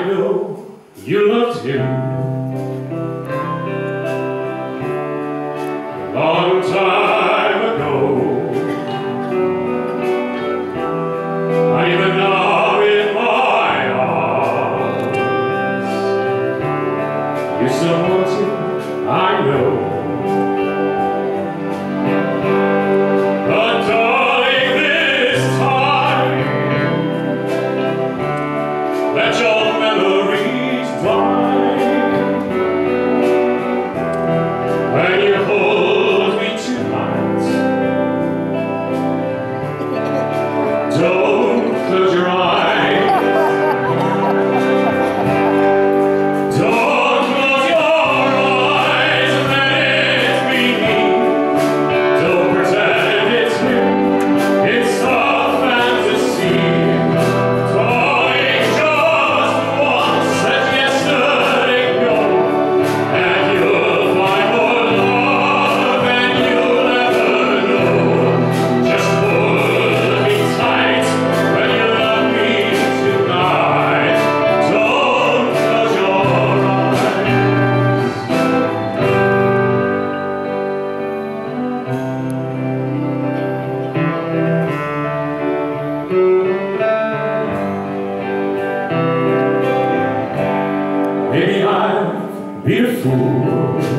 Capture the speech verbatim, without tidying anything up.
know you loved him a long time ago. I even know in my arms you still want him, I know. But darling, this time let your memories die. When you hold me tonight, don't close your eyes. Don't close your eyes and let it be me. Don't pretend it's him, it's a fantasy. Darling, just once let yesterday go, and you'll find more love than you'll ever know. Just hold me tight when you love me tonight. Don't close your eyes. Maybe I'll be a fool